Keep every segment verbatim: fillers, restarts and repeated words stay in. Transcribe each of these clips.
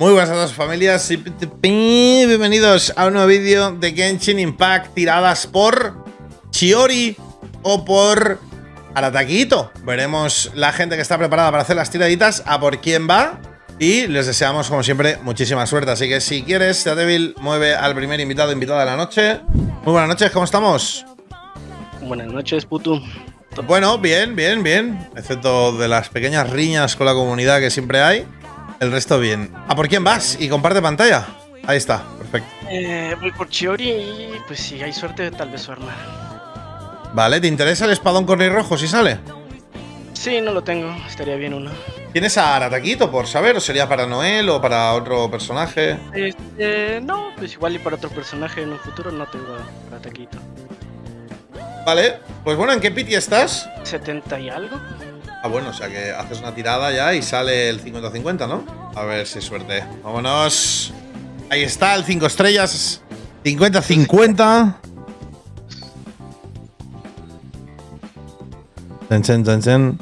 Muy buenas a todas familias y bienvenidos a un nuevo vídeo de Genshin Impact tiradas por Chiori o por Aratakito. Veremos la gente que está preparada para hacer las tiraditas, a por quién va, y les deseamos como siempre muchísima suerte. Así que si quieres, Devil, mueve al primer invitado invitada de la noche. Muy buenas noches, ¿cómo estamos? Buenas noches, Putu. Bueno, bien, bien, bien. Excepto de las pequeñas riñas con la comunidad que siempre hay. El resto bien. ¿A por quién vas? Y comparte pantalla. Ahí está, perfecto. Eh, voy por Chiori y pues si hay suerte tal vez su arma. Vale, ¿te interesa el espadón con rey rojo si sale? Sí, no lo tengo, estaría bien uno. ¿Tienes a Aratakito por saber? ¿O sería para Noel o para otro personaje? Este, no, pues igual y para otro personaje en un futuro no tengo a Aratakito. Vale, pues bueno, ¿en qué piti estás? ¿setenta y algo? Ah, bueno, o sea que haces una tirada ya y sale el cincuenta cincuenta, ¿no? A ver si suerte. Vámonos. Ahí está, el cinco estrellas. cincuenta cincuenta. Chen, chen, chen, chen.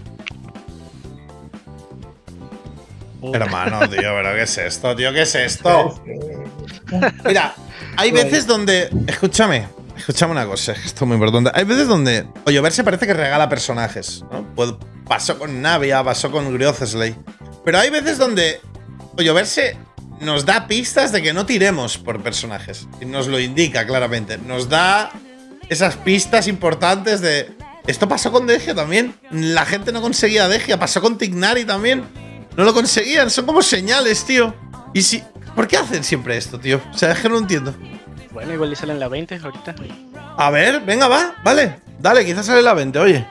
Hermano, tío, pero ¿qué es esto, tío? ¿Qué es esto? Mira, hay veces donde… Escúchame. Escúchame una cosa, esto es muy importante. Hay veces donde Hoyoverse parece que regala personajes, ¿no? Pues pasó con Navia, pasó con Griothesley. Pero hay veces donde Hoyoverse nos da pistas de que no tiremos por personajes. Y nos lo indica claramente. Nos da esas pistas importantes de… Esto pasó con Degia también. La gente no conseguía Degia. Pasó con Tignari también. No lo conseguían. Son como señales, tío. Y si… ¿Por qué hacen siempre esto, tío? O sea, es que no lo entiendo. Bueno, igual le salen la veinte ahorita. A ver, venga, va, vale. Dale, quizás sale la veinte, oye.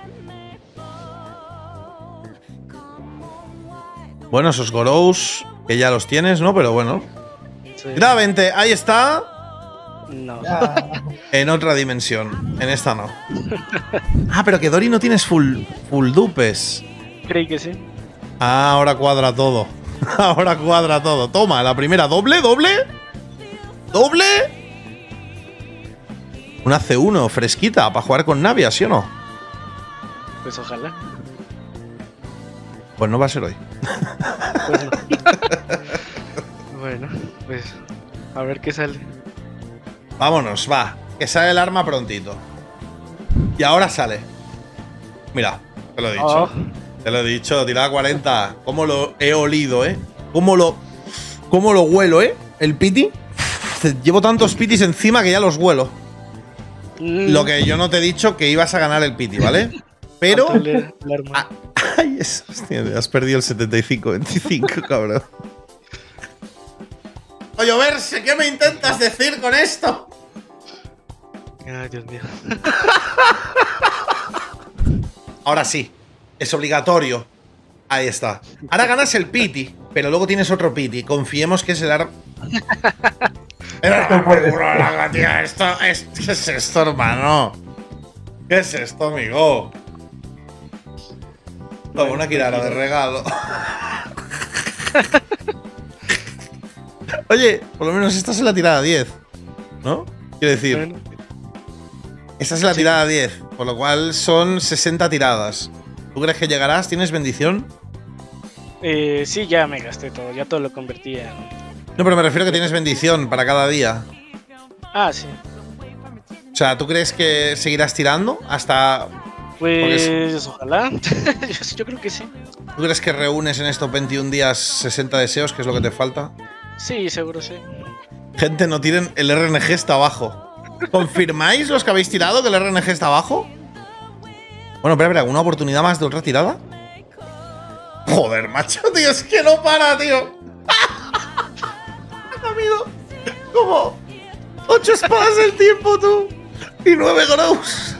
Bueno, esos Gorous, que ya los tienes, ¿no? Pero bueno. Sí. La veinte, ahí está. No. En otra dimensión. En esta no. Ah, pero que Dori no tienes full, full dupes. Creí que sí. Ah, ahora cuadra todo. Ahora cuadra todo. Toma, la primera. ¿Doble? ¿Doble? ¿Doble? Una C uno fresquita para jugar con Navia, ¿sí o no? Pues ojalá. Pues no va a ser hoy. Pues no. Bueno, pues a ver qué sale. Vámonos, va. Que sale el arma prontito. Y ahora sale. Mira, te lo he dicho. Oh. Te lo he dicho, tirada cuarenta. ¿Cómo lo he olido, eh? ¿Cómo lo, cómo lo huelo, eh? El piti. Llevo tantos pitis encima que ya los huelo. Mm. Lo que yo no te he dicho que ibas a ganar el piti, ¿vale? Pero… Le, el arma. Ah, ay, eso, hostia, has perdido el setenta y cinco veinticinco, cabrón. Oye, Verse, ¿qué me intentas decir con esto? Ay, Dios mío. Ahora sí, es obligatorio. Ahí está. Ahora ganas el piti, pero luego tienes otro piti. Confiemos que es el arma… Esto es… ¿Qué es esto, hermano? ¿Qué es esto, amigo? Toma una Kirara de regalo. Oye, por lo menos esta es la tirada diez, ¿no? Quiero decir, Bueno. esta es la Sí. tirada diez, por lo cual son sesenta tiradas. ¿Tú crees que llegarás? ¿Tienes bendición? Eh, sí, ya me gasté todo, ya todo lo convertí en… No, pero me refiero a que tienes bendición para cada día. Ah, sí. O sea, ¿tú crees que seguirás tirando hasta… Pues ojalá. yo, yo creo que sí. ¿Tú crees que reúnes en estos veintiún días sesenta deseos, que es lo que te falta? Sí, seguro sí. Gente, no tiren, el R N G está abajo. ¿Confirmáis los que habéis tirado que el R N G está abajo? Bueno, espera, espera, ¿una oportunidad más de otra tirada? Joder, macho, tío, es que no para, tío. Ha comido como ocho espadas del tiempo, tú. Y nueve Gorous.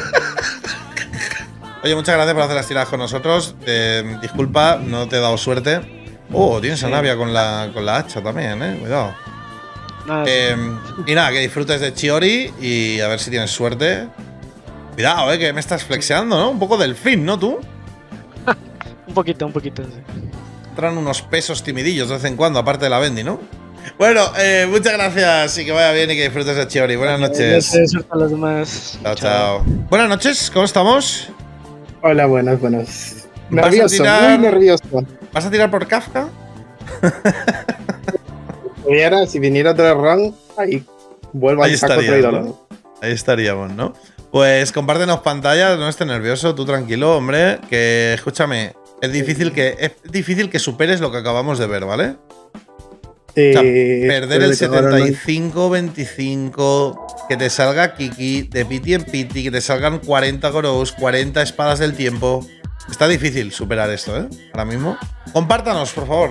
Oye, muchas gracias por hacer las tiradas con nosotros. Eh, disculpa, no te he dado suerte. Oh, tienes a Sí. Navia con la, con la hacha también, eh. Cuidado. Nada, Eh, y nada, que disfrutes de Chiori y a ver si tienes suerte. Cuidado, eh, que me estás flexeando, ¿no? Un poco del fin, ¿no, tú? un poquito, un poquito. Sí. Traen unos pesos timidillos de vez en cuando, aparte de la Bendy, ¿no? Bueno, eh, muchas gracias y que vaya bien y que disfrutes de Chiori. Buenas noches. Gracias, suerte a los demás. Chao, chao. Buenas noches, ¿cómo estamos? Hola, buenas, buenas. ¿Vas a Nervioso, tirar- muy nervioso. ¿Vas a tirar por Kafka? viniera, si viniera tres runs, ahí vuelvo ahí al saco estaríamos, traidor. ¿no? Ahí estaríamos, ¿no? Pues compártenos pantalla, no estés nervioso, tú tranquilo, hombre, que escúchame, es difícil que es difícil que superes lo que acabamos de ver, ¿vale? Eh, O sea, perder el espero que ahora setenta y cinco veinticinco, que te salga Kiki, de piti en piti, que te salgan cuarenta Gorous, cuarenta espadas del tiempo. Está difícil superar esto, ¿eh? Ahora mismo. Compártanos, por favor.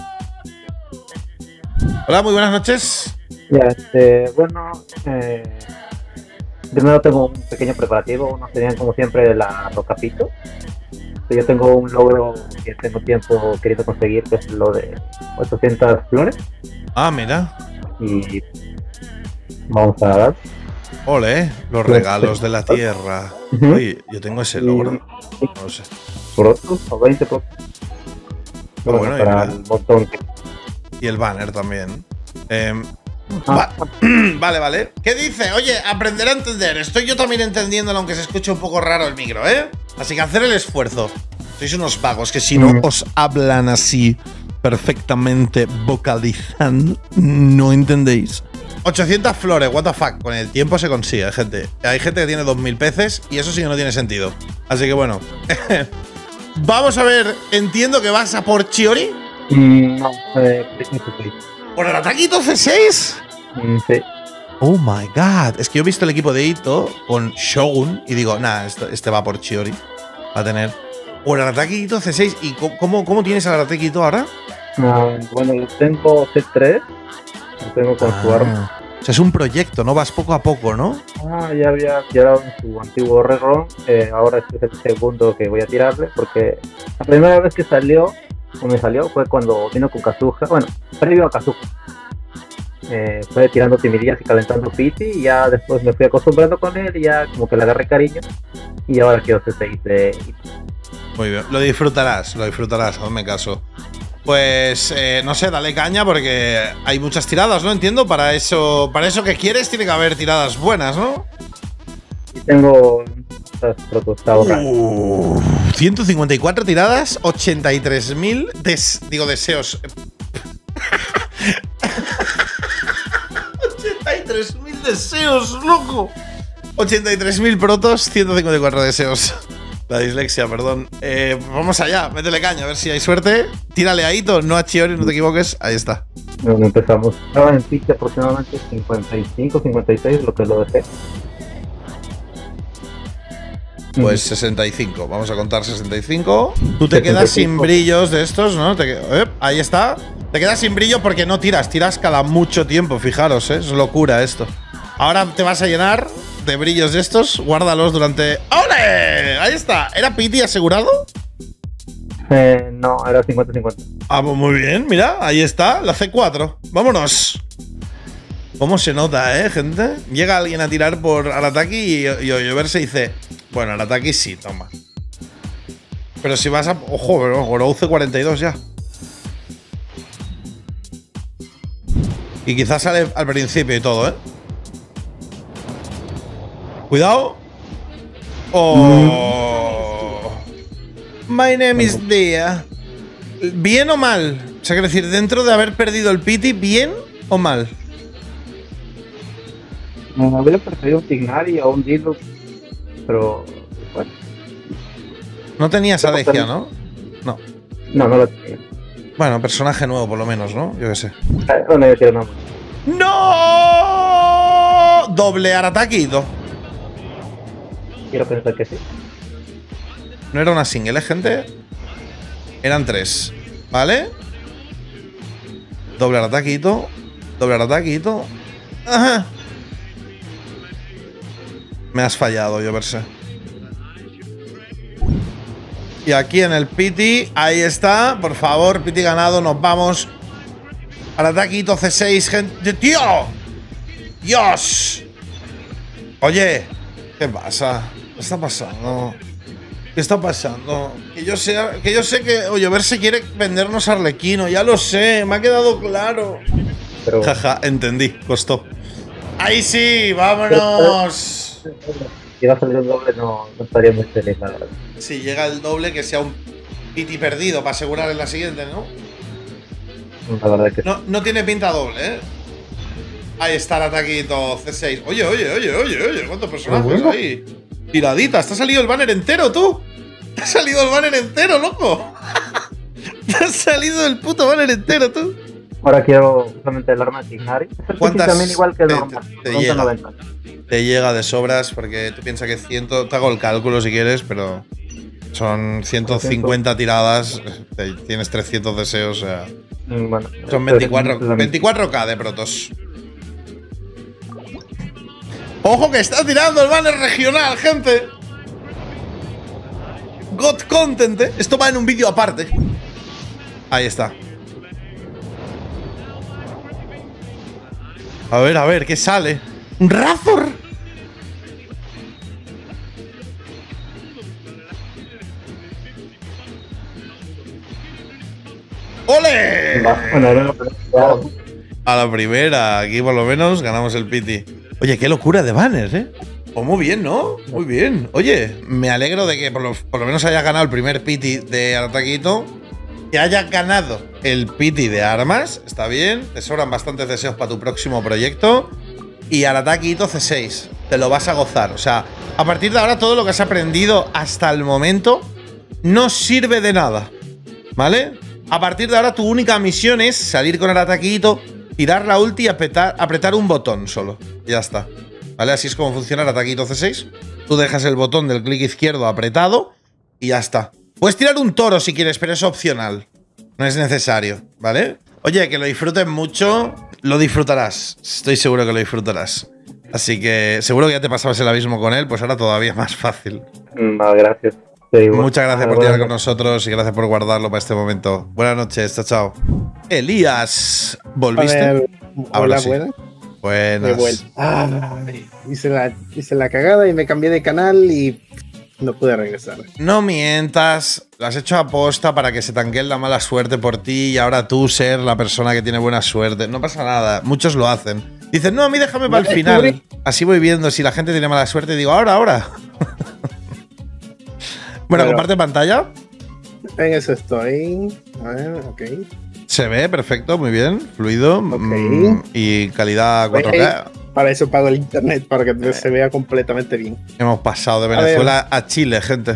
Hola, muy buenas noches. Ya, este, bueno, eh, primero tengo un pequeño preparativo, uno serían como siempre la Rocapito. Yo tengo un logro que tengo tiempo queriendo conseguir, que es lo de ochocientas flores. Ah, mira. Y vamos a dar. Ole, los regalos de la tierra. Ujú. Oye, yo tengo ese logro. No lo sé. Por otros, o veinte por. Pero bueno, para y, el botón. que- y el banner también. Em, Ah, Va- vale, vale. ¿Qué dice? Oye, aprender a entender. Estoy yo también entendiéndolo, aunque se escuche un poco raro el micro, ¿eh? Así que hacer el esfuerzo. Sois unos vagos que si no Mm. os hablan así perfectamente, vocalizan, no entendéis. ochocientas flores, what the fuck. Con el tiempo se consigue, gente. Hay gente que tiene dos mil peces y eso sí que no tiene sentido. Así que bueno. Vamos a ver. Entiendo que vas a por Chiori. mm, no, eh, Christmas Play. ¿Por el ataquito C seis? Mm, sí. Oh my god. Es que yo he visto el equipo de Ito con Shogun y digo, nah, esto- este va por Chiori. Va a tener. Por el ataque Ito C seis. ¿Y co- cómo, cómo tienes al ataque Ito ahora? Ah, bueno, yo tengo C tres, lo tengo con su arma. O sea, es un proyecto, ¿no? Vas poco a poco, ¿no? Ah, ya había tirado en su antiguo rerun, eh, ahora este es el segundo que voy a tirarle, porque la primera vez que salió, o me salió, fue cuando vino con Kazuha, bueno, previo a Kazuha. Eh, fue tirando timidillas y calentando Pity, y ya después me fui acostumbrando con él, y ya como que le agarré cariño, y ahora quiero C seis de... Muy bien. Lo disfrutarás, lo disfrutarás, hazme caso. Pues, eh, no sé, dale caña porque hay muchas tiradas, ¿no? Entiendo, para eso, para eso que quieres tiene que haber tiradas buenas, ¿no? Y tengo estas protostados raras. Uh, ciento cincuenta y cuatro tiradas, ochenta y tres mil des, digo deseos. ochenta y tres mil deseos, loco. ochenta y tres mil protos, ciento cincuenta y cuatro deseos. La dislexia, perdón. Eh, vamos allá, métele caña, a ver si hay suerte. Tírale a Ito, no a Chiori, no te equivoques. Ahí está. Bueno, empezamos. Estaba en pitch aproximadamente cincuenta y cinco, cincuenta y seis, lo que lo dejé. Pues sesenta y cinco, vamos a contar sesenta y cinco. Tú te sesenta y quedas sin cinco. brillos de estos, ¿no? Te que- eh, ahí está. Te quedas sin brillo porque no tiras, tiras cada mucho tiempo, fijaros, ¿eh? Es locura esto. Ahora te vas a llenar de brillos de estos, guárdalos durante… ¡Ole! Ahí está. ¿Era Pity asegurado? Eh, no, era cincuenta cincuenta. Ah, pues muy bien, mira, ahí está, la C cuatro. Vámonos. ¿Cómo se nota, eh, gente? Llega alguien a tirar por Arataki y, y Oyoverse dice… Bueno, Arataki sí, toma. Pero si vas a… Ojo, pero Gorou C cuarenta y dos ya. Y quizás sale al principio y todo, ¿eh? Cuidado. Oh. My name is Dia. ¿Bien o mal? O sea, quiero decir, dentro de haber perdido el Pity, ¿bien o mal? Me habría preferido un Tignari o un Diluc, pero bueno, No tenías a Degia, ¿no? No. no, no lo tenía. Bueno, personaje nuevo, por lo menos, ¿no? Yo qué sé. Eh, No le quiero nada más. ¡No! Doble Arataki Ito. Quiero pensar que sí. No era una single, ¿eh, gente? Eran tres. ¿Vale? Doble Arataki Ito. Doble Arataki Ito. Ajá. Me has fallado, yo verse. Y aquí en el Pity, ahí está. Por favor, Pity ganado, nos vamos. Arataki Ito C seis, gente. ¡Tío! ¡Dios! Oye, ¿qué pasa? ¿Qué está pasando? ¿Qué está pasando? Que yo sé que, yo sé que Oyoverse quiere vendernos a Arlequino, ya lo sé, me ha quedado claro. Pero Jaja, entendí, costó. ¡Ahí sí! ¡Vámonos! si va a salir un doble, no, no estaría muy feliz, la verdad. Si llega el doble, que sea un Pity perdido para asegurar en la siguiente, ¿no? La verdad que No, no tiene pinta doble, ¿eh? Ahí está el ataquito C seis. Oye, oye, oye, oye, oye, ¿cuántos personajes bueno. ahí? Tiraditas, ¿te ha salido el banner entero, tú? ¿Te ha salido el banner entero, loco? ¿Te ha salido el puto banner entero, tú? ahora quiero justamente el arma de Tignari. Es el ¿Cuántas también igual que el te- normal. te- te llega? noventa. Te llega de sobras porque tú piensas que cien… Te hago el cálculo si quieres, pero son ciento cincuenta tiradas. te- Tienes trescientos deseos, o sea… Mm, Bueno, Son veinticuatro, veinticuatro K de protos. ¡Ojo que está tirando el banner regional, gente! God Content, ¿eh? Esto va en un vídeo aparte. Ahí está. A ver, a ver, ¿qué sale? ¡Un Razor! ¡Ole! Va, Bueno, ahora no- A la primera, aquí por lo menos ganamos el piti. Oye, qué locura de banners, ¿eh? Pues muy bien, ¿no? Muy bien. Oye, me alegro de que por lo, por lo menos haya ganado el primer piti de Arataquito. Que haya ganado el piti de armas, está bien. Te sobran bastantes deseos para tu próximo proyecto. Y Arataquito C seis, te lo vas a gozar. O sea, a partir de ahora todo lo que has aprendido hasta el momento no sirve de nada, ¿vale? A partir de ahora tu única misión es salir con Arataquito, tirar la ulti y apretar, apretar un botón solo. Ya está. ¿Vale? Así es como funciona Arataquito C seis. Tú dejas el botón del clic izquierdo apretado y ya está. Puedes tirar un toro si quieres, pero es opcional. No es necesario, ¿vale? Oye, que lo disfrutes mucho. Lo disfrutarás. Estoy seguro que lo disfrutarás. Así que seguro que ya te pasabas el abismo con él, pues ahora todavía más fácil. No, gracias. Sí, bueno. Muchas gracias Ah, por bueno. tirar con nosotros y gracias por guardarlo para este momento. Buenas noches, chao, chao. Elías, A ¿volviste? ver, Ahora hola, sí. buenas. De Buenas. vuelta. Ay, hice, la, hice la cagada y me cambié de canal y no pude regresar. No mientas, lo has hecho a posta para que se tanquee la mala suerte por ti y ahora tú ser la persona que tiene buena suerte. No pasa nada, muchos lo hacen. Dicen, no, a mí déjame para el Vale, final. descubrí. Así voy viendo si la gente tiene mala suerte y digo, ahora, ahora. Bueno, Bueno. comparte pantalla. En eso estoy. A ver, ok. Se ve perfecto, muy bien, fluido. Ok. mm, y calidad cuatro K. Para eso pago el internet, para que se vea completamente bien. Hemos pasado de A Venezuela a, Chile, gente.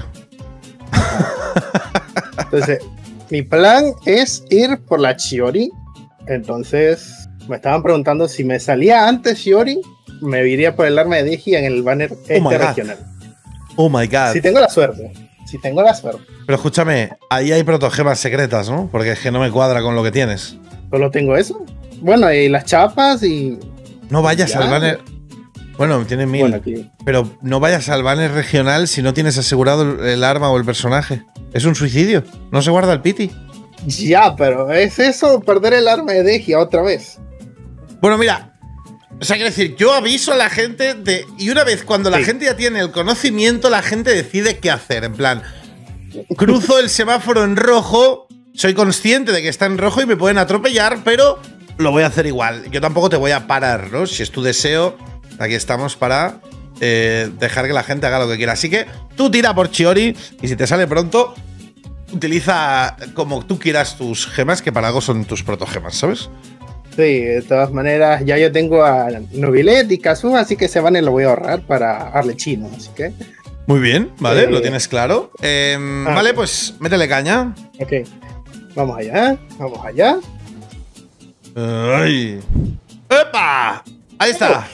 Entonces, mi plan es ir por la Chiori. Entonces, me estaban preguntando si me salía antes Chiori, me iría por el arma de Digi en el banner este my God. regional. Oh my god. Si tengo la suerte. Si tengo la suerte. Pero escúchame, ahí hay protogemas secretas, ¿no? Porque es que no me cuadra con lo que tienes. Solo tengo eso. Bueno, y las chapas y. No vayas Ya. al banner. Bueno, tienes mil. Bueno, aquí. Pero no vayas al banner regional si no tienes asegurado el, el arma o el personaje. Es un suicidio. No se guarda el piti. Ya, pero es eso, perder el arma de Digi otra vez. Bueno, mira. O sea, quiero decir, yo aviso a la gente de. Y una vez cuando la Sí. gente ya tiene el conocimiento, la gente decide qué hacer. En plan, cruzo el semáforo en rojo. Soy consciente de que está en rojo y me pueden atropellar, pero lo voy a hacer igual. Yo tampoco te voy a parar, ¿no? Si es tu deseo, aquí estamos para eh, dejar que la gente haga lo que quiera. Así que tú tira por Chiori y si te sale pronto, utiliza como tú quieras tus gemas, que para algo son tus protogemas, ¿sabes? Sí, de todas maneras, ya yo tengo a Nobilet y Kazuha, así que ese banner lo voy a ahorrar para darle chino. Así que, Muy bien, ¿vale? Eh, Lo tienes claro. Eh, ah, vale, ok. pues métele caña. ok. Vamos allá, vamos allá. ¡Ay! ¡Epa! Ahí está.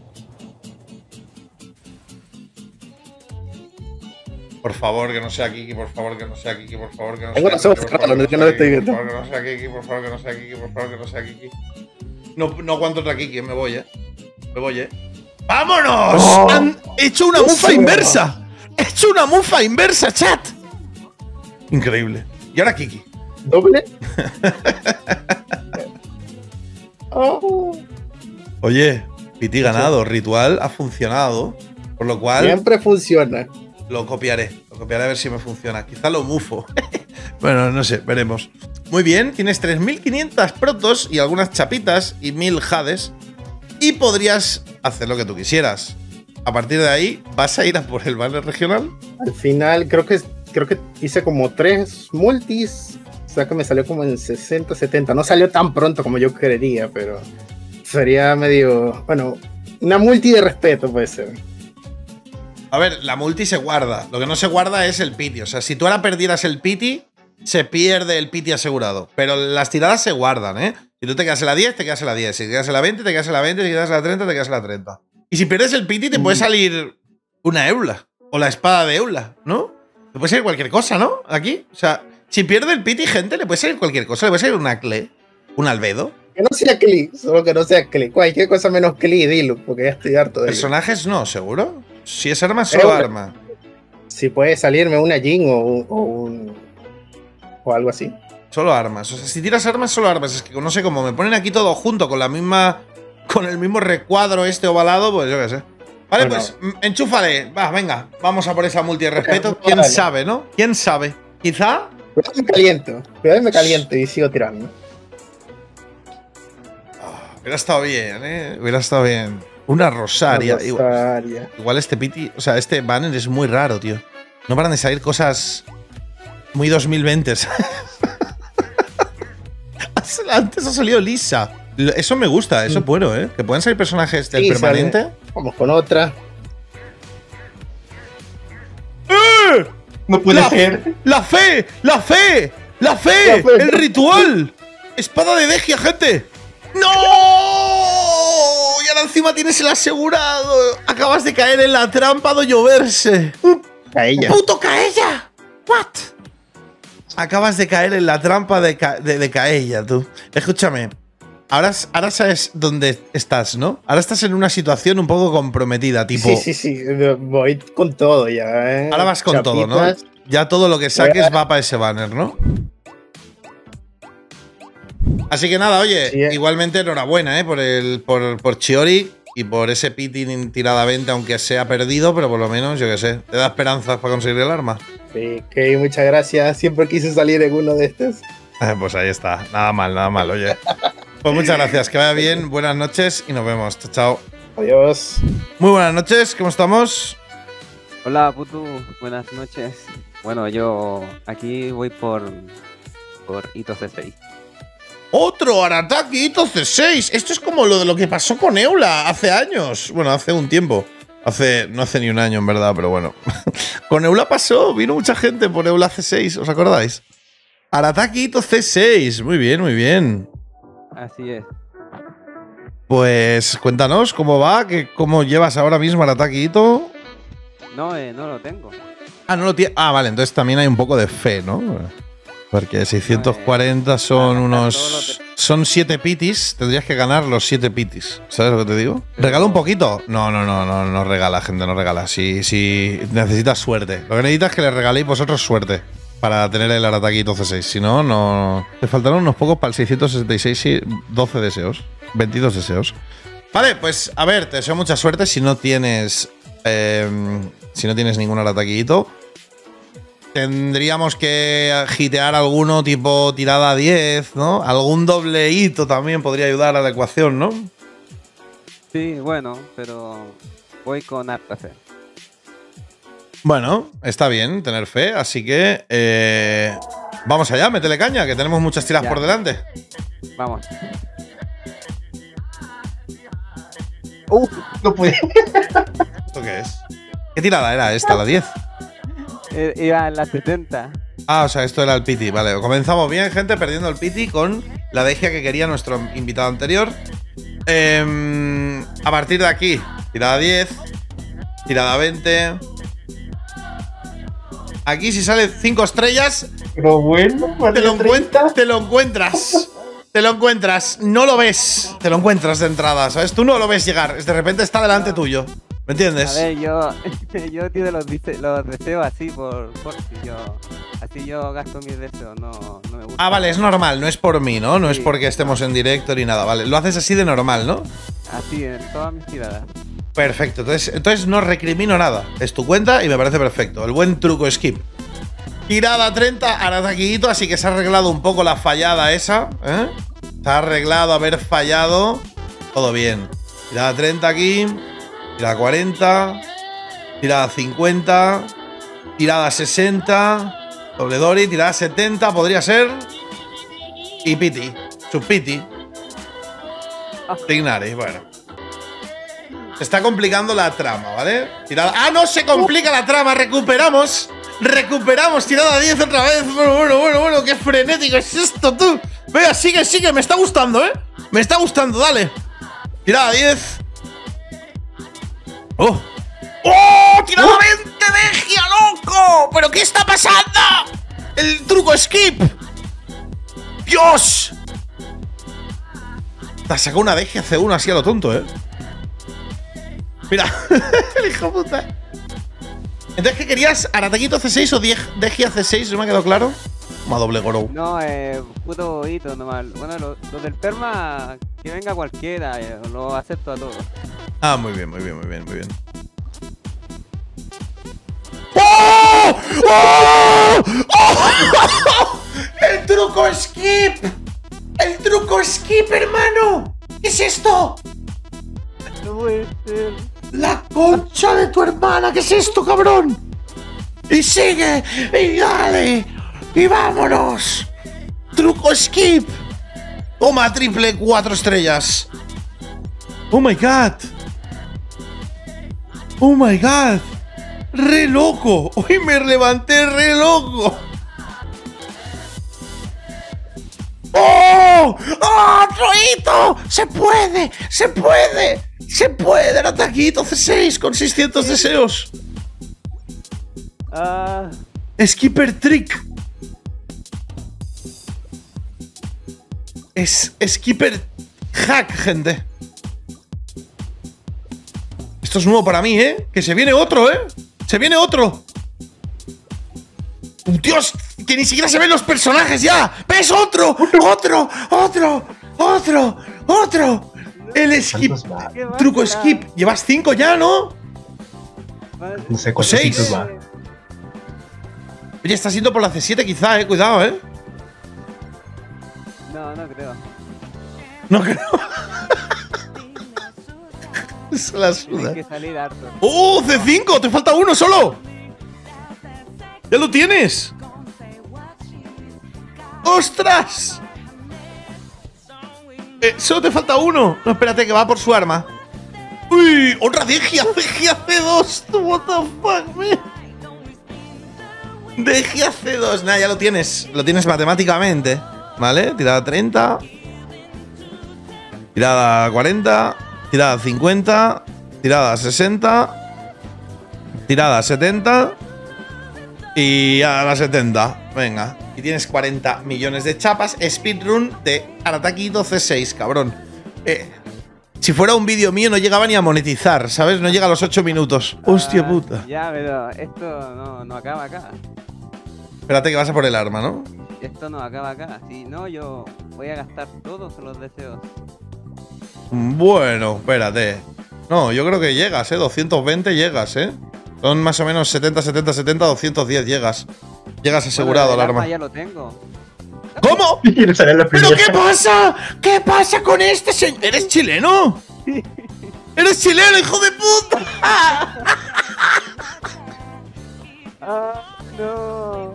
Por favor, que no sea Kiki, por favor, que no sea Kiki, por favor, que no sea Tengo Kiki. los ojos por cerrados, favor, no es que no sea lo estoy Kiki, viendo. Por favor, que no sea Kiki, por favor, que no sea Kiki, por favor, que no sea Kiki. No, no aguanto otra Kiki, me voy, eh. Me voy, eh. ¡Vámonos! Oh. ¡Han hecho una mufa Eso. inversa! ¡He hecho una mufa inversa, chat! Increíble. Y ahora Kiki. Doble. Oh, Oye, Piti ganado, ritual ha funcionado. Por lo cual siempre funciona. lo copiaré. Lo copiaré a ver si me funciona. Quizá lo mufo. Bueno, no sé, veremos. Muy bien, tienes tres mil quinientos protos y algunas chapitas y mil jades. Y podrías hacer lo que tú quisieras. A partir de ahí, ¿vas a ir a por el banner regional? Al final, creo que creo que hice como tres multis O sea que me salió como en sesenta, setenta. No salió tan pronto como yo quería, pero sería medio... Bueno, una multi de respeto puede ser. A ver, la multi se guarda. Lo que no se guarda es el pity. O sea, si tú ahora perdieras el pity, se pierde el pity asegurado. Pero las tiradas se guardan, ¿eh? Si tú te quedas en la diez, te quedas en la diez. Si te quedas en la veinte, te quedas en la veinte. Si te quedas en la treinta, te quedas en la treinta. Y si pierdes el pity, te puede salir una Eula. O la espada de Eula, ¿no? Te puede salir cualquier cosa, ¿no? Aquí. O sea, si pierde el pity, gente, le puede salir cualquier cosa. Le puede salir una Cle, un Albedo. Que no sea Klee, solo que no sea Klee. Cualquier cosa menos Klee, dilo, porque ya estoy harto de ello. Personajes no, ¿seguro? Si es arma, solo Eula. arma. Si puede salirme una Jin o, un- o, un, o algo así. Solo armas. O sea, si tiras armas, solo armas. Es que no sé cómo me ponen aquí todo junto con la misma. Con el mismo recuadro este ovalado, pues yo qué sé. Vale, Bueno. pues mm, enchúfale. Va, venga. Vamos a por esa multi de respeto. Vale. ¿Quién sabe, no? ¿Quién sabe? Quizá. Cuidado me caliento. Cuidado me caliento y sigo tirando. Ah, hubiera estado bien, ¿eh? Hubiera estado bien. Una Rosaria. Una Igual, Rosaria. igual este piti. O sea, este banner es muy raro, tío. No paran de salir cosas muy dos mil veinte. Antes ha salido Lisa. Eso me gusta, eso es bueno, ¿eh? Que puedan salir personajes del Sí, permanente. sale. Vamos con otra. ¡Eh! No puede La- ser. ¡La fe! ¡La fe! ¡La fe! La fe. ¡El ritual! ¡Espada de Degia, gente! ¡No! Y ahora encima tienes el asegurado. Acabas de caer en la trampa de lloverse. A ella. ¡Puto Caella! ¿What? Acabas de caer en la trampa de, ca de, de Caella, tú. Escúchame. Ahora, ahora sabes dónde estás, ¿no? Ahora estás en una situación un poco comprometida, tipo. Sí, sí, sí. Voy con todo ya, ¿eh? Ahora vas con todo, ¿no? Chapitas. Ya todo lo que saques va para ese banner, ¿no? Así que nada, oye, Sí, eh. igualmente enhorabuena, ¿eh? Por, el, por, por Chiori y por ese pitting tirada a veinte, aunque sea perdido, pero por lo menos, yo qué sé, te da esperanzas para conseguir el arma. Sí, que muchas gracias. Siempre quise salir en uno de estos. Eh, pues ahí está, nada mal, nada mal, oye. Pues muchas gracias, que vaya bien, buenas noches y nos vemos. Chao, chao. Adiós. Muy buenas noches, ¿cómo estamos? Hola, Putu, buenas noches. Bueno, yo aquí voy por por Ito C seis. Otro Arataki Ito C seis. Esto es como lo de lo que pasó con Eula hace años. Bueno, hace un tiempo. Hace, no hace ni un año, en verdad, pero bueno. Con Eula pasó, vino mucha gente por Eula C seis, ¿os acordáis? Arataki Ito C seis. Muy bien, muy bien. Así es. Pues cuéntanos cómo va, que, cómo llevas ahora mismo Arataki Ito. No, eh, no lo tengo. Ah, no lo tiene. Ah, vale, entonces también hay un poco de fe, ¿no? Porque seiscientos cuarenta son para unos. todo lo que- Son siete pitis. Tendrías que ganar los siete pitis. ¿Sabes lo que te digo? ¿Regala un poquito? No, no, no, no, no regala, gente, no regala. Si, si necesitas suerte. Lo que necesitas es que le regaléis vosotros suerte para tener el Arataki Ito C seis. Si no, no. Te faltaron unos pocos para el seiscientos sesenta y seis y doce deseos. veintidós deseos. Vale, pues a ver, te deseo mucha suerte si no tienes. eh, si no tienes ningún Arataki Ito. Tendríamos que hitear alguno tipo tirada a diez, ¿no? Algún doble hito también podría ayudar a la ecuación, ¿no? Sí, bueno, pero voy con harta fe. Bueno, está bien tener fe, así que eh, vamos allá, métele caña, que tenemos muchas tiras Ya. por delante. Vamos. Uh, no puede. ¿Esto qué es? ¿Qué tirada era esta, la diez? Eh, iba en la setenta. Ah, o sea, esto era el piti, vale. Comenzamos bien, gente, perdiendo el piti con la degia que quería nuestro invitado anterior. Em, a partir de aquí, tirada diez, tirada veinte. Aquí si sale cinco estrellas, Pero bueno, te lo, vale, encuent- treinta. te lo encuentras. Te lo encuentras. No lo ves. Te lo encuentras de entrada, ¿sabes? Tú no lo ves llegar. Es de repente está delante tuyo. ¿Me A entiendes? ver, yo, yo tiro los, dise- los deseos así por, por si yo. Así yo gasto mis deseos, no, no me gusta. Ah, vale, es normal. No es por mí, ¿no? No es Sí. porque estemos en directo ni nada. Vale, lo haces así de normal, ¿no? Así, en todas mis tiradas. Perfecto. Entonces, entonces no recrimino nada. Es tu cuenta y me parece perfecto. El buen truco skip. Tirada treinta, Arataki Ito, así que se ha arreglado un poco la fallada esa, ¿eh? Se ha arreglado haber fallado. Todo bien. Tirada treinta aquí. Tirada cuarenta. Tirada cincuenta. Tirada sesenta. Doble Dori. Tirada setenta, podría ser. y Piti. Su Piti. Tignari, bueno. Se está complicando la trama, ¿vale? Tirada. ¡Ah, no se complica la trama! ¡Recuperamos! ¡Recuperamos! Tirada diez otra vez. Bueno, bueno, bueno, bueno. ¡Qué frenético es esto, tú! Venga, sigue, sigue. Me está gustando, ¿eh? Me está gustando, dale. Tirada diez. ¡Oh! ¡Oh! ¡Tirada veinte de Gia, loco! ¿Pero qué está pasando? El truco skip. ¡Dios! Te sacó una Degia C uno así a lo tonto, ¿eh? Mira, el hijo puta. Entonces, ¿qué querías? ¿Arataquito C seis o Degia C seis? ¿No me ha quedado claro? Toma doble Gorou. No, eh, puto hito nomás. Bueno, lo, lo del perma, que venga cualquiera, eh, lo acepto a todos. Ah, muy bien, muy bien, muy bien, muy bien. ¡Oh! ¡Oh! ¡Oh! ¡El truco skip! ¡El truco skip, hermano! ¿Qué es esto? No puede ser. ¡La concha de tu hermana! ¿Qué es esto, cabrón? ¡Y sigue! ¡Y dale! ¡Y vámonos! ¡Truco skip! Toma, triple cuatro estrellas. ¡Oh, my God! ¡Oh, my God! ¡Re loco! ¡Hoy me levanté re loco! ¡Oh! ¡Oh, Troito! ¡Se puede! ¡Se puede! ¡Se puede! ¡El ataquito C seis con seiscientos deseos! Ah, Skipper Trick. Es Skipper Hack, gente. Esto es nuevo para mí, ¿eh? Que se viene otro, ¿eh? Se viene otro. ¡Dios! Que ni siquiera se ven los personajes ya. ¿Ves? ¡Otro! ¡Otro! ¡Otro! ¡Otro! ¡Otro! El skip. ¿Cuántos va? ¿qué Truco pasa? skip. Llevas cinco ya, ¿no? Madre- No sé O cuántos seis. hitos va. Oye, está siendo por la C siete quizá, eh. Cuidado, eh. No, no creo. No creo. Se la Tiene suda. que salir harto. ¡Oh! C cinco. Te falta uno solo. ¡Ya lo tienes! ¡Ostras! Eh, solo te falta uno. No, espérate, que va por su arma. ¡Uy! ¡Otra Degia! ¡Degia C dos! ¡What the fuck, man! Degia C dos. Nah, ya lo tienes. Lo tienes matemáticamente. ¿Vale? Tirada treinta. Tirada cuarenta. Tirada cincuenta. Tirada sesenta. Tirada setenta. Y a la setenta. Venga. Y tienes cuarenta millones de chapas. Speedrun de Arataquito C seis, cabrón. Eh, si fuera un vídeo mío no llegaba ni a monetizar, ¿sabes? No llega a los ocho minutos. Hostia Ah, puta. Ya, pero esto no, no acaba acá. Espérate que vas a por el arma, ¿no? Esto no acaba acá. Si no, yo voy a gastar todos los deseos. Bueno, espérate. No, yo creo que llegas, ¿eh? doscientos veinte llegas, ¿eh? Son más o menos setenta, setenta, setenta, doscientos diez llegas. Llegas asegurado Bueno, al el arma. ya lo tengo. ¿Cómo? Y le sale la ¿Pero primera. qué pasa? ¿Qué pasa con este señor? ¿Eres chileno? ¡Eres chileno, hijo de puta! Ah, no.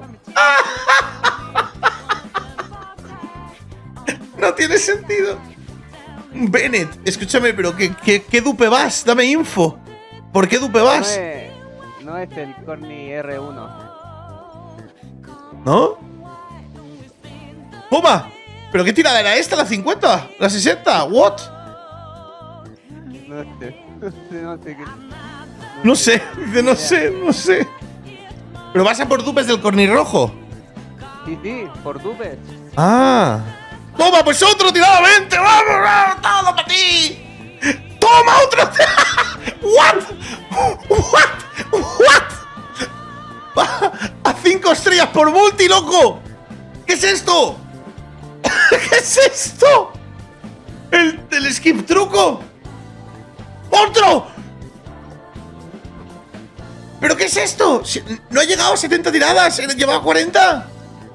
No tiene sentido. Bennett, escúchame, pero ¿qué, qué, qué dupe vas? Dame info. ¿Por qué dupe No vas? es, no es el Corny R uno. ¿No? ¡Toma! ¿Pero qué tirada era esta? ¿La cincuenta? ¿La sesenta? ¿What? No sé. No sé, no sé qué. No sé, dice, no sé, no sé. ¿Pero vas a por dupes del cornirrojo? Sí, sí, por dupes. Ah. ¡Toma, pues otro tirado veinte! ¡Vamos, vamos! ¡Todo para ti! ¡Toma otro! ¿What? ¿What? ¿What? ¡A cinco estrellas por multi, loco! ¿Qué es esto? ¿Qué es esto? ¿El, el skip truco? ¡Otro! ¿Pero qué es esto? Si- ¿No ha llegado a setenta tiradas? ¿Llevaba cuarenta?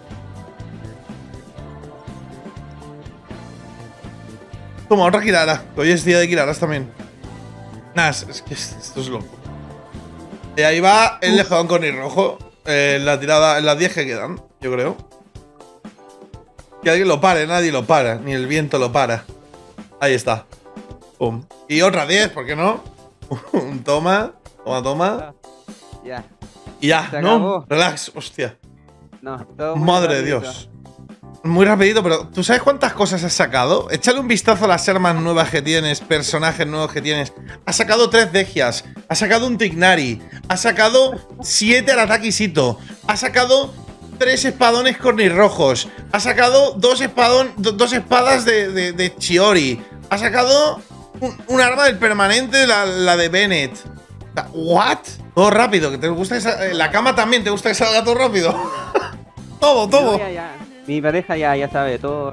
Toma, otra Kirara. Hoy es día de Kiraras también. Nah, es, es que esto es loco. Y ahí va el lejón con el rojo. En la tirada, en las diez que quedan, yo creo. Que alguien lo pare, nadie lo para, ni el viento lo para. Ahí está. Pum. Y otra diez, ¿por qué no? Toma, toma, toma. Ya. Y ya, Se ¿no? acabó. Relax, hostia. No, todo muy Madre de rapidito. Dios. Muy rapidito, pero ¿tú sabes cuántas cosas has sacado? Échale un vistazo a las armas nuevas que tienes, personajes nuevos que tienes. Has sacado tres Degias, has sacado un Tignari, has sacado siete Aratakisito, has sacado tres espadones cornirrojos, has sacado dos, espadón, do- dos espadas de, de, de Chiori, has sacado un, un arma del permanente, la, la de Bennett. ¿What? Todo rápido, que te gusta que sa- la cama también, ¿te gusta que salga todo rápido? todo, No, todo. ya, ya. Mi pareja ya, ya sabe todo.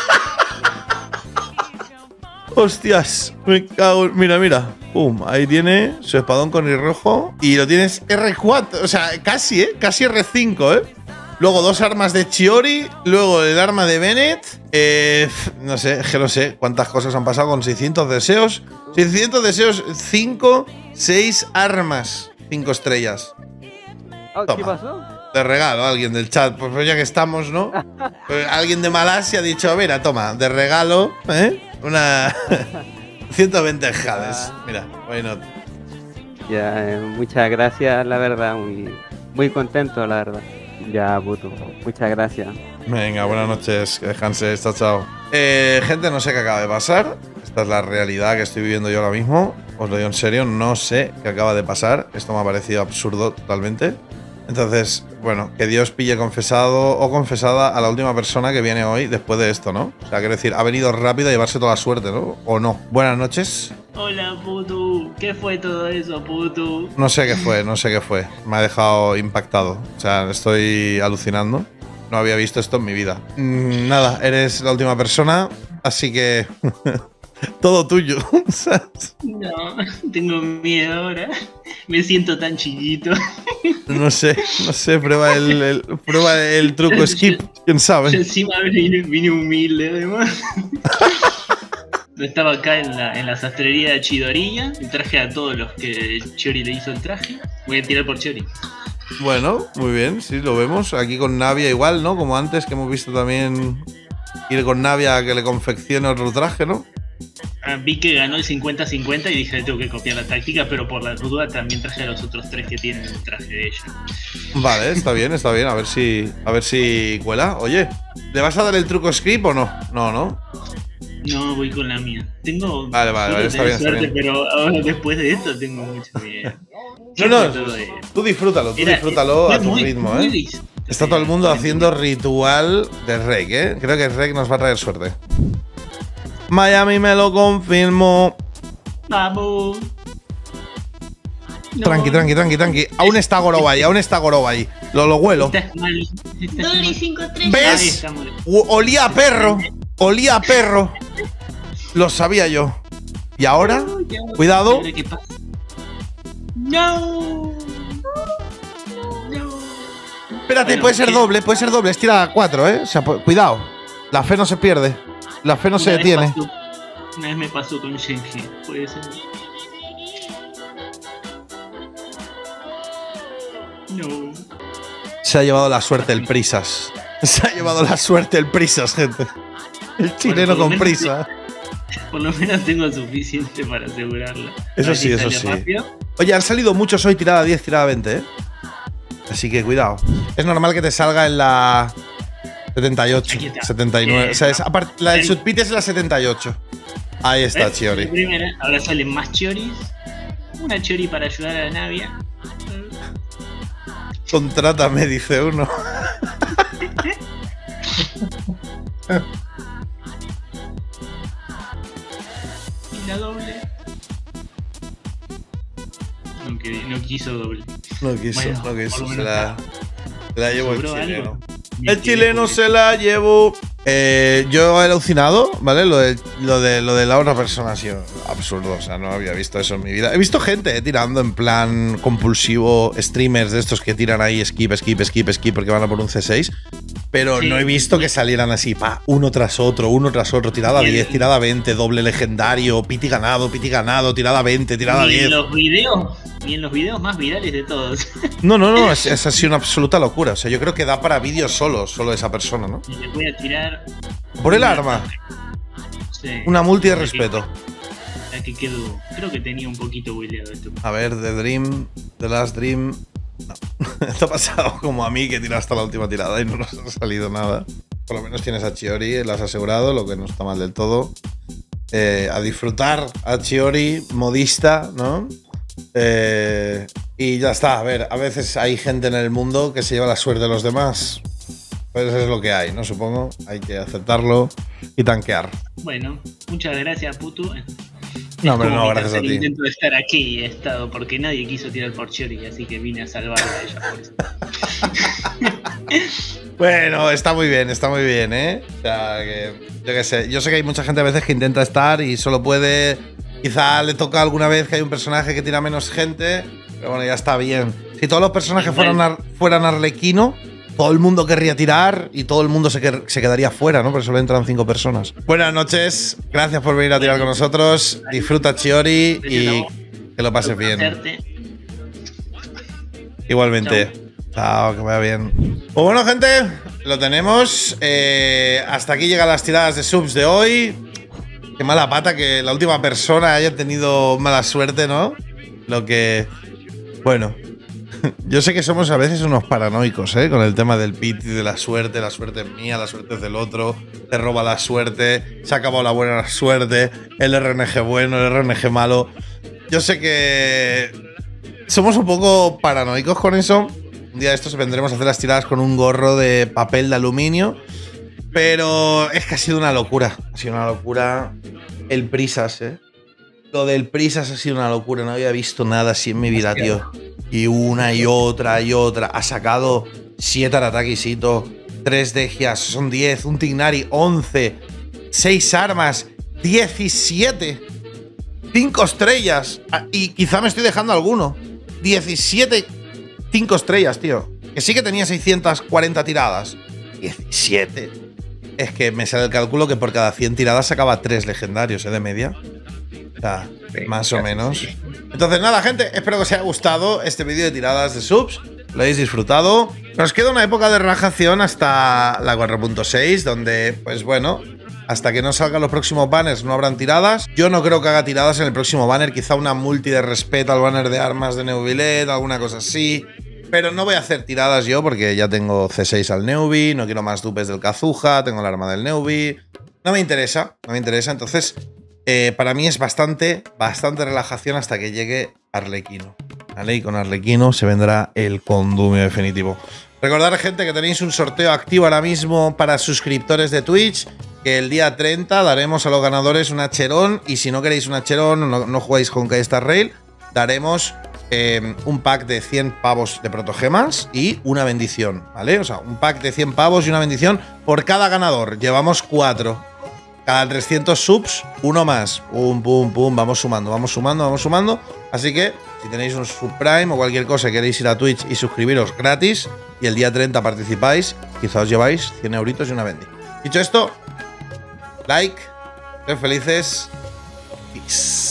Hostias, me cago en… Mira, mira. Pum, ahí tiene su espadón con el rojo. Y lo tienes erre cuatro, o sea, casi, ¿eh? Casi erre cinco, ¿eh? Luego dos armas de Chiori. Luego el arma de Bennett. Eh, no sé, es que no sé cuántas cosas han pasado con seiscientos deseos. seiscientos deseos, cinco, seis armas. cinco estrellas. Oh, ¿qué Toma. pasó? De regalo a alguien del chat. Pues, pues ya que estamos, ¿no? Pues alguien de Malasia ha dicho, mira, toma, de regalo, ¿eh? Una… ciento veinte jades. Mira, why not? Ya, eh, muchas gracias, la verdad. Muy, muy contento, la verdad. Ya, puto. Muchas gracias. Venga, buenas noches, que descanses, chao, chao. Eh, gente, no sé qué acaba de pasar. Esta es la realidad que estoy viviendo yo ahora mismo. Os lo digo en serio, no sé qué acaba de pasar. Esto me ha parecido absurdo totalmente. Entonces, bueno, que Dios pille confesado o confesada a la última persona que viene hoy después de esto, ¿no? O sea, quiero decir, ha venido rápido a llevarse toda la suerte, ¿no? ¿O no? Buenas noches. Hola, puto. ¿Qué fue todo eso, puto? No sé qué fue, no sé qué fue. Me ha dejado impactado. O sea, estoy alucinando. No había visto esto en mi vida. Mm, nada, eres la última persona, así que… todo tuyo. ¿Sabes? No, tengo miedo ahora. Me siento tan chiquito. No sé, no sé, prueba el, el- prueba el truco skip, quién Yo sabe. encima vine, vine humilde, además. Estaba acá en la, en la sastrería de Chidorilla y traje a todos los que Chiori le hizo el traje. Voy a tirar por Chiori. Bueno, muy bien, sí, lo vemos. Aquí con Navia igual, ¿no? Como antes, que hemos visto también ir con Navia a que le confeccione otro traje, ¿no? Ah, vi que ganó el cincuenta cincuenta y dije, tengo que copiar la táctica, pero por la duda también traje a los otros tres que tienen el traje de ella. Vale, está bien, está bien. A ver si, a ver si cuela. Oye, ¿le vas a dar el truco script o no? No, ¿no? No, voy con la mía. Tengo Vale, vale, vale, está suelo bien, tener está bien. suerte, pero ahora después de esto tengo mucho miedo. No, ¿Qué no, fue todo esto? tú disfrútalo, tú Era- disfrútalo fue a tu muy- ritmo, muy ¿eh? dis- Está todo el mundo haciendo ritual de Rek, ¿eh? Creo que Rek nos va a traer suerte. Miami me lo confirmó. Vamos. No, Tranqui, tranqui, tranqui, tranqui. Aún está Goroba ahí, aún está Goroba ahí. Lo, lo huelo. Estás mal. Estás Doble mal. cinco tres. ¿Ves? Ahí estamos. U- Olía a perro. Olía a perro. Lo sabía yo. ¿Y ahora? Ya, Cuidado. ahora qué pasa. No. No. Espérate, Bueno, puede ser ¿qué? doble, puede ser doble. Estira a cuatro, ¿eh? O sea, pu- cuidado. La fe no se pierde. La fe no se Una vez detiene. pasó- Una vez me pasó con Shenji. Puede ser. No. Se ha llevado la suerte el Prisas. Se ha llevado la suerte el Prisas, gente. El chileno por lo con menos prisa. Por lo menos tengo suficiente para asegurarla. Eso A ver sí, si eso sale sí. rápido. Oye, han salido muchos hoy tirada diez, tirada veinte, ¿eh? Así que cuidado. Es normal que te salga en la setenta y ocho, Aquí está. setenta y nueve. O sea, es, apart- la del Sudpit es la setenta y ocho. Ahí está, ¿Ves? Chiori. La primera, ahora salen más choris. Una chori para ayudar a la Navia. Contrátame, dice uno. Y la doble. No, quería- no quiso doble. No quiso, Bueno, no por quiso. lo Se menos la, se la llevó el ¿Sobró algo? chileno. Me El quedé chileno con- se la llevó. Eh, yo he alucinado, ¿vale? Lo de, lo, de, lo de la otra persona ha sido absurdo. O sea, no había visto eso en mi vida. He visto gente eh, tirando en plan compulsivo, streamers de estos que tiran ahí skip, skip, skip, skip porque van a por un C seis. Pero Sí. no he visto que salieran así, pa, uno tras otro, uno tras otro, tirada Y el- diez, tirada veinte, doble legendario, piti ganado, piti ganado, tirada veinte, tirada Ni diez. los videos, ni en los videos más virales de todos. No, no, no, es, es así una absoluta locura. O sea, yo creo que da para vídeos solo, solo esa persona, ¿no? Y le voy a tirar. Por el arma. Sí, Una multi de la que- respeto. La que quedó. Creo que tenía un poquito buileado esto. A ver, The Dream, The Last Dream. No. Esto ha pasado como a mí, que he tirado hasta la última tirada y no nos ha salido nada. Por lo menos tienes a Chiori, la has asegurado, lo que no está mal del todo. Eh, a disfrutar a Chiori, modista, ¿no? Eh, y ya está. A ver, a veces hay gente en el mundo que se lleva la suerte de los demás. Pues eso es lo que hay, ¿no? Supongo. Hay que aceptarlo y tanquear. Bueno, muchas gracias, Putu. No, pero Como no, mi gracias a tercer ti. intento de estar aquí y he estado porque nadie quiso tirar por Chiori, así que vine a salvarla a ella por eso. Bueno, está muy bien, está muy bien, ¿eh? O sea, que yo qué sé. Yo sé que hay mucha gente a veces que intenta estar y solo puede. Quizá le toca alguna vez que hay un personaje que tira menos gente, pero bueno, ya está bien. Si todos los personajes fueran, ar- fueran Arlequino, todo el mundo querría tirar y todo el mundo se, que- se quedaría fuera, ¿no? Pero solo entran cinco personas. Buenas noches, gracias por venir a tirar con nosotros. Disfruta, Chiori, y que lo pases bien. Hacerte. Igualmente. Chao, que vaya bien. Pues bueno, gente, lo tenemos. Eh, hasta aquí llegan las tiradas de subs de hoy. Qué mala pata que la última persona haya tenido mala suerte, ¿no? Lo que. Bueno. Yo sé que somos a veces unos paranoicos, ¿eh? Con el tema del pit y de la suerte. La suerte es mía, la suerte es del otro. Te roba la suerte. Se ha acabado la buena suerte. El R N G bueno, el R N G malo. Yo sé que somos un poco paranoicos con eso. Un día de estos vendremos a hacer las tiradas con un gorro de papel de aluminio. Pero es que ha sido una locura. Ha sido una locura el Prisas, ¿eh? Lo del Prisas ha sido una locura. No había visto nada así en mi vida, tío. Y una y otra y otra. Ha sacado siete Aratakisito, tres Degias, son diez, un Tignari, once, seis armas, diecisiete, cinco estrellas. Ah, y quizá me estoy dejando alguno. diecisiete, cinco estrellas, tío. Que sí que tenía seiscientas cuarenta tiradas. diecisiete. Es que me sale el cálculo que por cada cien tiradas sacaba tres legendarios, ¿eh? De media. O sea, más o menos. Entonces, nada, gente, espero que os haya gustado este vídeo de tiradas de subs. Lo hayáis disfrutado. Nos queda una época de relajación hasta la cuatro punto seis, donde, pues bueno, hasta que no salgan los próximos banners no habrán tiradas. Yo no creo que haga tiradas en el próximo banner. Quizá una multi de respeto al banner de armas de Neuvillet, alguna cosa así. Pero no voy a hacer tiradas yo porque ya tengo C seis al Neuvi, no quiero más dupes del Kazuha, tengo el arma del Neuvi. No me interesa, no me interesa. Entonces, eh, para mí es bastante, bastante relajación hasta que llegue Arlequino. ¿Vale? Y con Arlequino se vendrá el condumio definitivo. Recordad, gente, que tenéis un sorteo activo ahora mismo para suscriptores de Twitch, que el día treinta daremos a los ganadores un Acheron, y si no queréis un Acheron, no, no jugáis con K-Star Rail, daremos eh, un pack de cien pavos de protogemas y una bendición, ¿vale? O sea, un pack de cien pavos y una bendición por cada ganador. Llevamos cuatro. Cada trescientos subs, uno más. Pum, pum, pum. Vamos sumando, vamos sumando, vamos sumando. Así que, si tenéis un subprime o cualquier cosa, queréis ir a Twitch y suscribiros gratis, y el día treinta participáis, quizá os lleváis cien euritos y una bendi. Dicho esto, like, sed felices. Peace.